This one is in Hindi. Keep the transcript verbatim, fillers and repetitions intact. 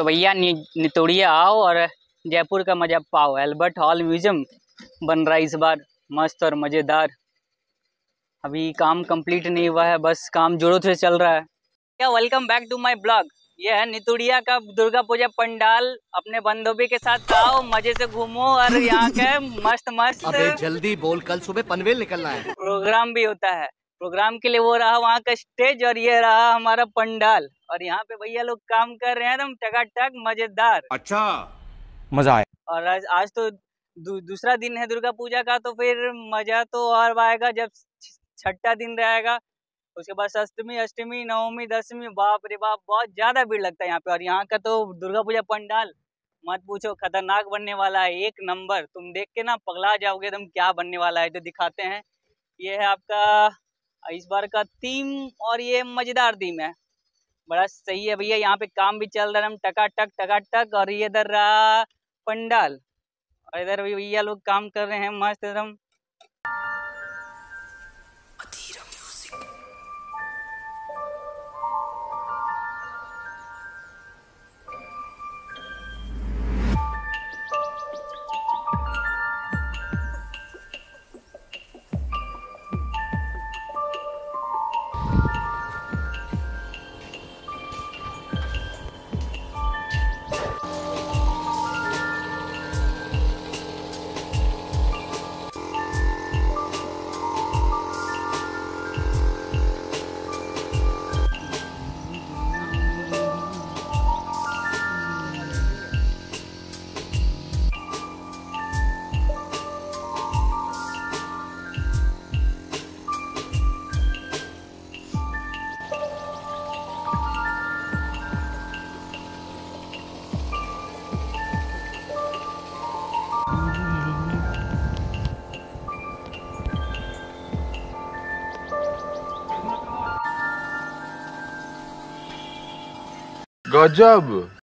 तो भैया नितोड़िया आओ और जयपुर का मजा पाओ। एल्बर्ट हॉल म्यूजियम बन रहा है इस बार, मस्त और मज़ेदार। अभी काम कंप्लीट नहीं हुआ है, बस काम जोरों से चल रहा है। क्या welcome back to my blog. ये है नितोड़िया का दुर्गा पूजा पंडाल। अपने बंदोबी के साथ आओ, मजे से घूमो और यहाँ के मस्त मस्त अबे जल्दी बोल, कल सुबह पनवेल निकलना है। प्रोग्राम भी होता है। प्रोग्राम के लिए वो रहा वहाँ का स्टेज और ये रहा हमारा पंडाल। और यहाँ पे भैया लोग काम कर रहे हैं एकदम टकाटक मजेदार। अच्छा, मजा आया। और आज, आज तो दू, दूसरा दिन है दुर्गा पूजा का, तो फिर मजा तो और आएगा जब छठा दिन रहेगा। उसके बाद अष्टमी अष्टमी नवमी दसवीं, बाप रे बाप बहुत ज्यादा भीड़ लगता है यहाँ पे। और यहाँ का तो दुर्गा पूजा पंडाल मत पूछो, खतरनाक बनने वाला है, एक नंबर। तुम देख के ना पगला जाओगे एकदम क्या बनने वाला है। जो दिखाते हैं ये है आपका इस बार का थीम, और ये मजेदार थीम है, बड़ा सही है भैया। यहाँ पे काम भी चल रहा है टकाटक टकाटक। और ये इधर रहा पंडाल और इधर भी भैया लोग काम कर रहे हैं मस्त एकदम। गजब।